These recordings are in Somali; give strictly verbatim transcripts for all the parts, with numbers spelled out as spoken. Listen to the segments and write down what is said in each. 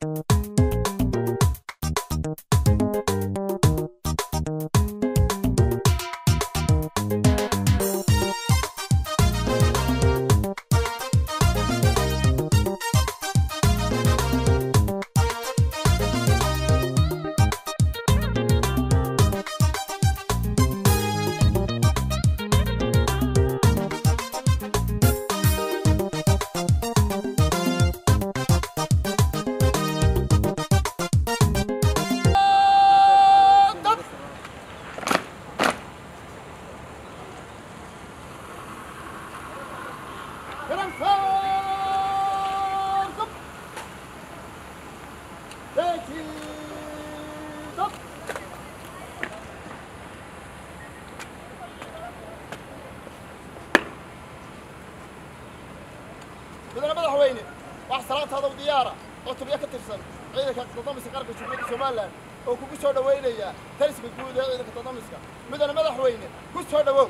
بدنا مدحوينه واحد صلاة هذا وديارة وتبيا كترسل عيدك تضمس قرب شباب سومالان oo kugu soo dhaweynaya taliska guud ee ciidanka tadamiska midana madaxweyne ku soo dhawow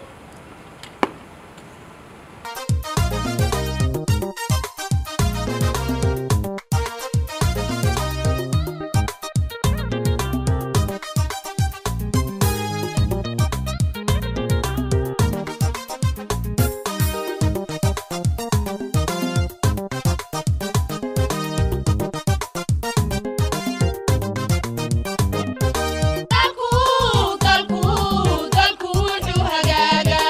dalku dalku dalku wuxuu hagaagaa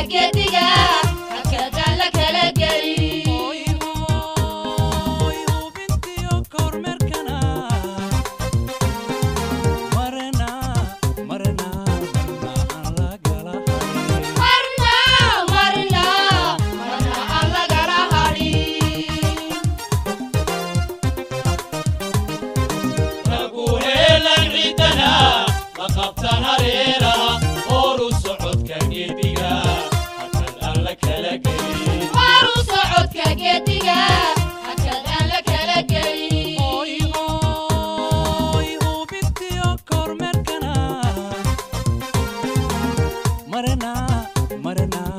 geediga hakada la kala geli oy hubintiyo kormeerkana marna marna aan la gala marna marna marna aan la gala hari ragu heelan ciidana la qabtan hareera oru socodka geediga hakada la kala geli waru socodka geediga hakada la kala geli oy oy hubintiyo kormeerkana marna marna